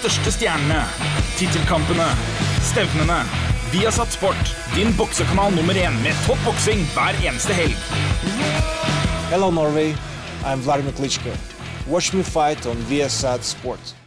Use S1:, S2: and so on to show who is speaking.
S1: største stjernene, titelkampene, stevnene. Viasat Sport, din boksekanal nummer 1 med topp boksing hver eneste helg.
S2: Hello Norway, I'm Vladimir Klitschko. Watch me fight on Viasat Sport.